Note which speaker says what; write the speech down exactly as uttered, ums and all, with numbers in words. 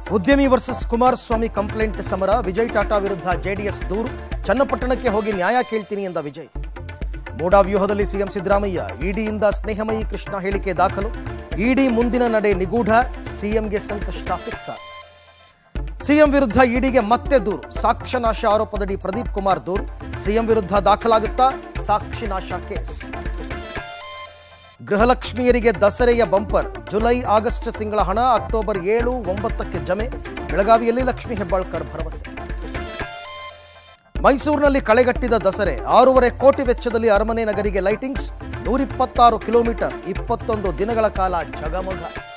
Speaker 1: ಉದ್ಯಮಿ versus Kumaraswamy complaint ಸಮರ. ವಿಜಯ್ ಟಾಟಾ ವಿರುದ್ಧ ಜೆಡಿಎಸ್ ದೂರು. ಚನ್ನಪಟ್ಟಣಕ್ಕೆ ಹೋಗಿ ನ್ಯಾಯ ಕೇಳ್ತೀನಿ ಎಂದ ವಿಜಯ್. ಮೂಡಾ ವ್ಯೂಹದಲ್ಲಿ ಸಿಎಂ ಸಿದ್ದರಾಮಯ್ಯ. ಇಡಿಯಿಂದ ಸ್ನೇಹಮಯಿ ಕೃಷ್ಣ ಹೇಳಿಕೆ ದಾಖಲು. ಇಡಿ ಮುಂದಿನ ನಡೆ ನಿಗೂಢ. ಸಿಎಂಗೆ ಸಂಕಷ್ಟ ಫಿಕ್ಸ್. ಸಿಎಂ ವಿರುದ್ಧ ಇಡಿಗೆ ಮತ್ತೆ ದೂರು. ಸಾಕ್ಷ್ಯನಾಶ ಆರೋಪದಡಿ ಪ್ರದೀಪ್ ಕುಮಾರ್ ದೂರು. ಸಿಎಂ ವಿರುದ್ಧ ದಾಖಲಾಗುತ್ತಾ ಸಾಕ್ಷಿನಾಶ ಕೇಸ್. ಗೃಹಲಕ್ಷ್ಮಿಯರಿಗೆ ದಸರೆಯ ಬಂಪರ್. ಜುಲೈ ಆಗಸ್ಟ್ ತಿಂಗಳ ಹಣ ಅಕ್ಟೋಬರ್ ಏಳು ಒಂಬತ್ತಕ್ಕೆ ಜಮೆ. ಬೆಳಗಾವಿಯಲ್ಲಿ ಲಕ್ಷ್ಮೀ ಹೆಬ್ಬಾಳ್ಕರ್ ಭರವಸೆ. ಮೈಸೂರಿನಲ್ಲಿ ಕಳೆಗಟ್ಟಿದ ದಸರೆ. ಆರೂವರೆ ಕೋಟಿ ವೆಚ್ಚದಲ್ಲಿ ಅರಮನೆ ನಗರಿಗೆ ಲೈಟಿಂಗ್ಸ್. ನೂರಿಪ್ಪತ್ತಾರು ಕಿಲೋಮೀಟರ್ ಇಪ್ಪತ್ತೊಂದು ದಿನಗಳ ಕಾಲ ಜಗಮಗ.